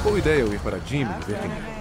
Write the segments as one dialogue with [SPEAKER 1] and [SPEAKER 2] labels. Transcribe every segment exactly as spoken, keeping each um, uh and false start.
[SPEAKER 1] Boa ideia eu ir para Jimmy e ver quem é.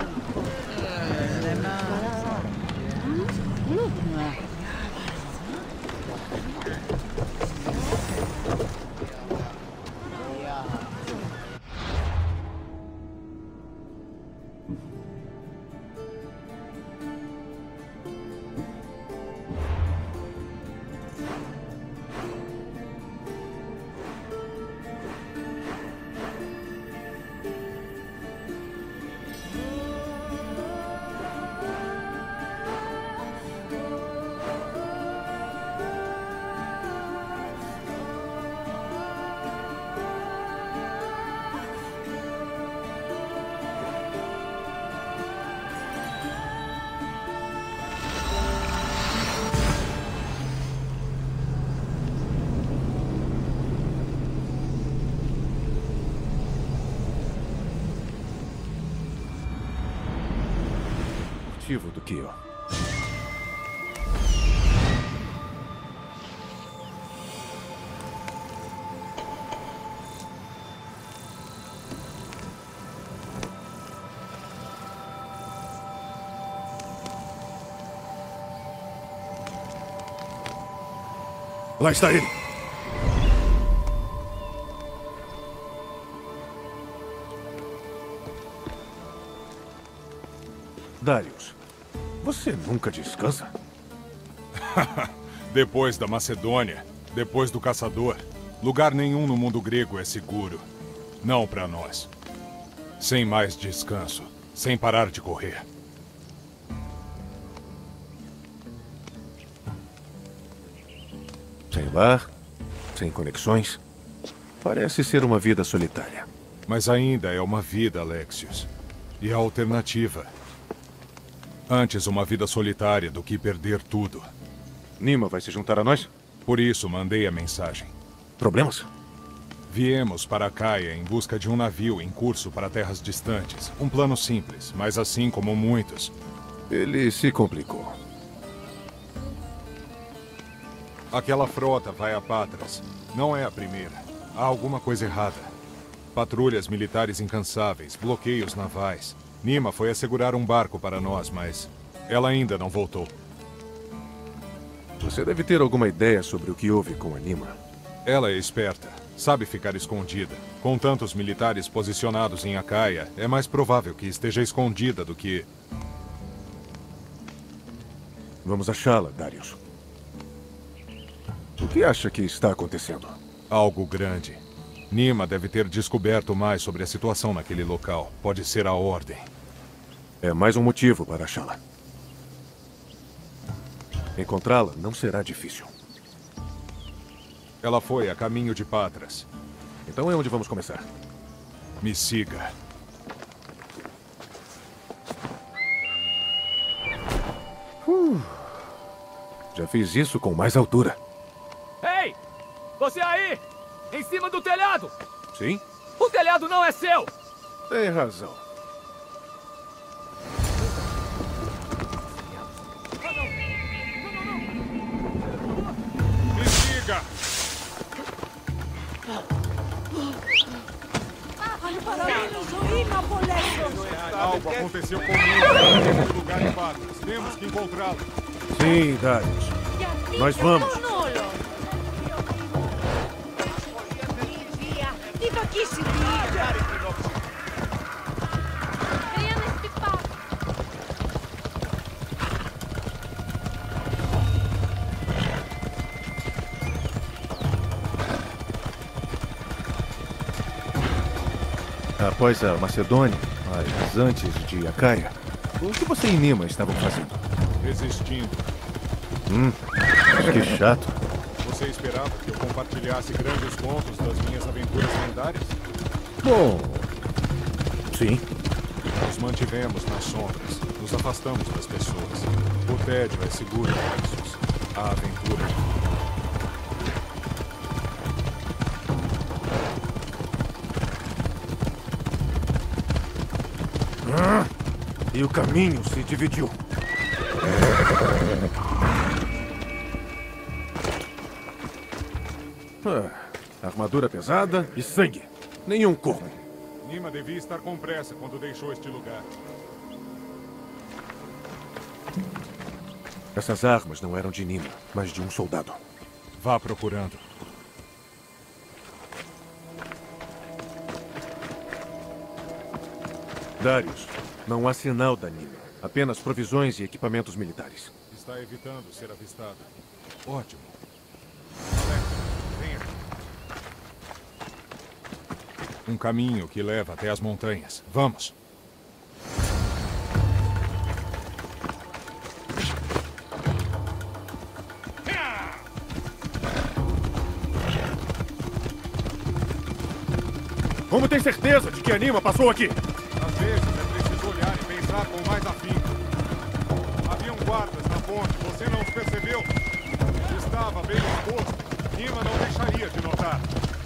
[SPEAKER 1] Do que eu. Lá está ele. Darius. Você nunca descansa?
[SPEAKER 2] Depois da Macedônia, depois do Caçador, lugar nenhum no mundo grego é seguro. Não para nós. Sem mais descanso, sem parar de correr.
[SPEAKER 1] Sem lar, sem conexões. Parece ser uma vida solitária.
[SPEAKER 2] Mas ainda é uma vida, Alexios. E a alternativa... Antes uma vida solitária do que perder tudo.
[SPEAKER 1] Nima vai se juntar a nós?
[SPEAKER 2] Por isso mandei a mensagem.
[SPEAKER 1] Problemas?
[SPEAKER 2] Viemos para Caia em busca de um navio em curso para terras distantes. Um plano simples, mas assim como muitos.
[SPEAKER 1] Ele se complicou.
[SPEAKER 2] Aquela frota vai a Patras. Não é a primeira. Há alguma coisa errada. Patrulhas militares incansáveis, bloqueios navais. Nima foi assegurar um barco para nós, mas ela ainda não voltou.
[SPEAKER 1] Você deve ter alguma ideia sobre o que houve com a Nima.
[SPEAKER 2] Ela é esperta, sabe ficar escondida. Com tantos militares posicionados em Acaia, é mais provável que esteja escondida do que...
[SPEAKER 1] Vamos achá-la, Darius. O que acha que está acontecendo?
[SPEAKER 2] Algo grande. Nima deve ter descoberto mais sobre a situação naquele local. Pode ser a Ordem.
[SPEAKER 1] É mais um motivo para achá-la. Encontrá-la não será difícil.
[SPEAKER 2] Ela foi a caminho de Patras.
[SPEAKER 1] Então é onde vamos começar.
[SPEAKER 2] Me siga.
[SPEAKER 1] Uh, já fiz isso com mais altura.
[SPEAKER 3] Ei! Você aí! Em cima do telhado!
[SPEAKER 1] Sim?
[SPEAKER 3] O telhado não é seu!
[SPEAKER 1] Tem razão.
[SPEAKER 2] Me siga! Algo aconteceu comigo nesse lugar em Patras. Temos que encontrá-lo.
[SPEAKER 1] Sim, Darius. Nós vamos. Após a Macedônia, mas antes de Acaia, o que você e Nima estavam fazendo?
[SPEAKER 2] Resistindo.
[SPEAKER 1] Hum, que chato.
[SPEAKER 2] Você esperava que eu compartilhasse grandes contos das minhas aventuras lendárias?
[SPEAKER 1] Bom, sim.
[SPEAKER 2] Nos mantivemos nas sombras, nos afastamos das pessoas. O tédio é seguro, Alexios. A aventura.
[SPEAKER 1] Ah, e o caminho se dividiu. Ah, armadura pesada e sangue. Nenhum corpo.
[SPEAKER 2] Nima devia estar com pressa quando deixou este lugar.
[SPEAKER 1] Essas armas não eram de Nima, mas de um soldado.
[SPEAKER 2] Vá procurando.
[SPEAKER 1] Darius, não há sinal da Nima. Apenas provisões e equipamentos militares.
[SPEAKER 2] Está evitando ser avistada. Ótimo. Alex, vem aqui. Um caminho que leva até as montanhas. Vamos.
[SPEAKER 1] Como tem certeza de que a Nima passou aqui?
[SPEAKER 2] Às vezes é preciso olhar e pensar com mais afinco. Haviam guardas na ponte, você não os percebeu? Estava bem exposto. Nima não deixaria de notar.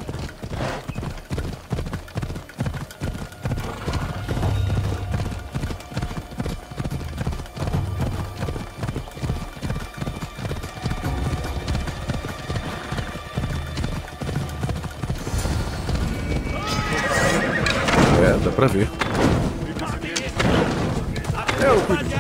[SPEAKER 1] É, dá pra ver. Eu cuido.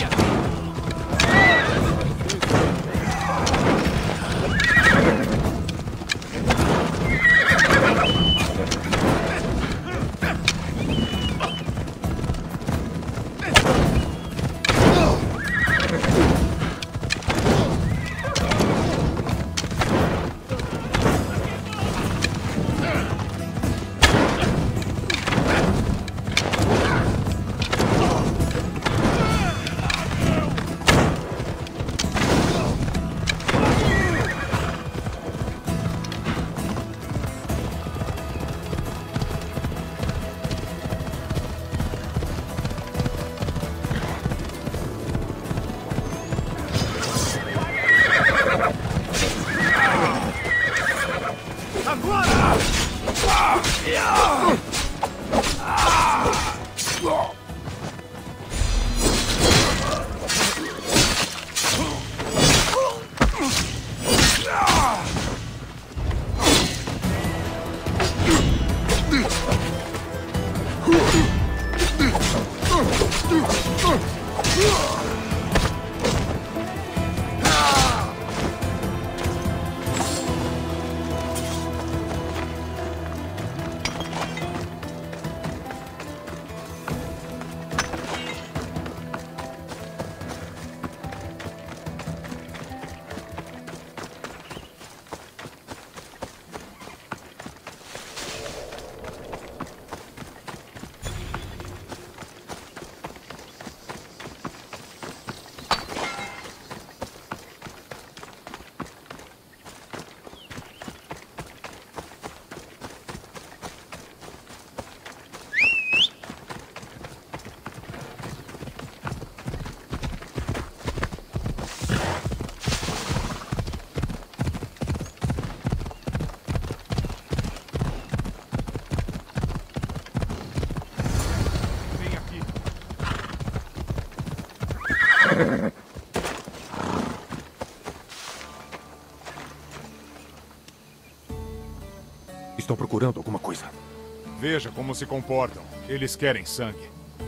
[SPEAKER 1] Estão procurando alguma coisa.
[SPEAKER 2] Veja como se comportam. Eles querem sangue.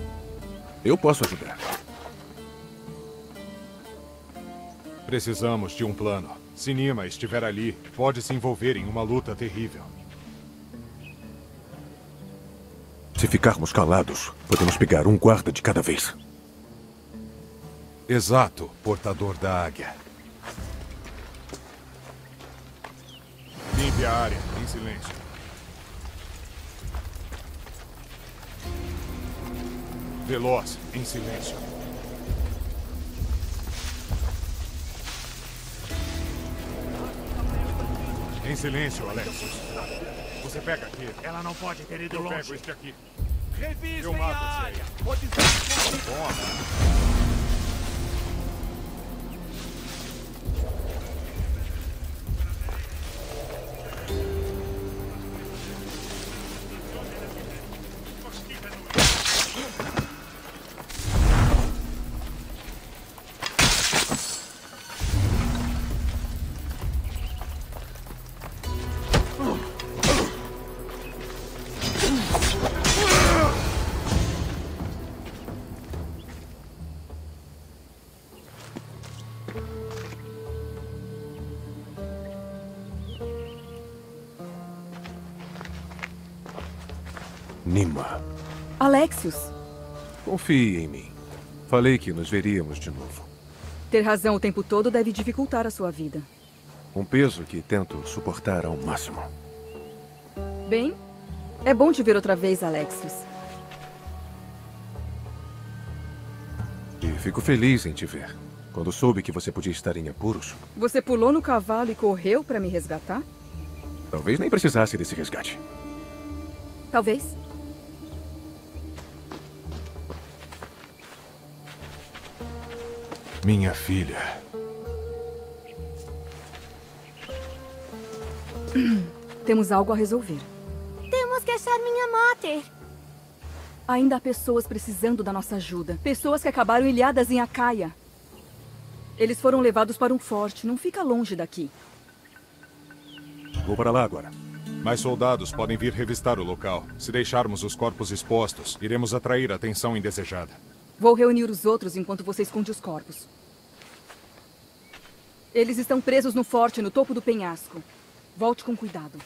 [SPEAKER 1] Eu posso ajudar.
[SPEAKER 2] Precisamos de um plano. Se Nima estiver ali, pode se envolver em uma luta terrível.
[SPEAKER 1] Se ficarmos calados, podemos pegar um guarda de cada vez.
[SPEAKER 2] Exato, portador da águia. Limpe a área, em silêncio. Veloz, em silêncio. Em silêncio, Alexios. Você pega aqui.
[SPEAKER 3] Ela não pode ter ido
[SPEAKER 2] Eu
[SPEAKER 3] longe.
[SPEAKER 2] pego este aqui.
[SPEAKER 3] Revisem
[SPEAKER 2] Eu mato
[SPEAKER 3] a
[SPEAKER 2] esse
[SPEAKER 3] área.
[SPEAKER 2] aí.
[SPEAKER 3] Pode ser.
[SPEAKER 2] Toma.
[SPEAKER 1] Nima.
[SPEAKER 4] Alexios.
[SPEAKER 1] Confie em mim. Falei que nos veríamos de novo.
[SPEAKER 4] Ter razão o tempo todo deve dificultar a sua vida.
[SPEAKER 1] Um peso que tento suportar ao máximo.
[SPEAKER 4] Bem, é bom te ver outra vez, Alexios.
[SPEAKER 1] E fico feliz em te ver. Quando soube que você podia estar em apuros,
[SPEAKER 4] Você pulou no cavalo e correu para me resgatar?
[SPEAKER 1] talvez nem precisasse desse resgate.
[SPEAKER 4] Talvez.
[SPEAKER 2] Minha filha.
[SPEAKER 4] Temos algo a resolver.
[SPEAKER 5] Temos que achar minha mater.
[SPEAKER 4] Ainda há pessoas precisando da nossa ajuda. Pessoas que acabaram ilhadas em Acaia. Eles foram levados para um forte. Não fica longe daqui.
[SPEAKER 1] Vou para lá agora.
[SPEAKER 2] Mais soldados podem vir revistar o local. Se deixarmos os corpos expostos, iremos atrair a atenção indesejada.
[SPEAKER 4] Vou reunir os outros enquanto você esconde os corpos. Eles estão presos no forte, no topo do penhasco. Volte com cuidado.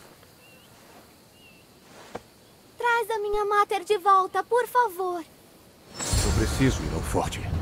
[SPEAKER 5] Traz a minha mater de volta, por favor.
[SPEAKER 1] Eu preciso ir ao forte.